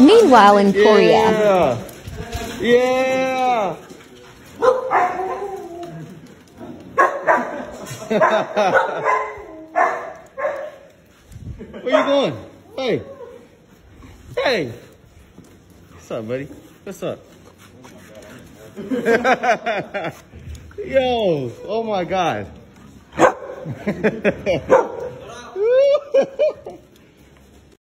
Meanwhile, in Korea. Yeah! Where you going? Hey! Hey! What's up, buddy? What's up? Yo! Oh my God!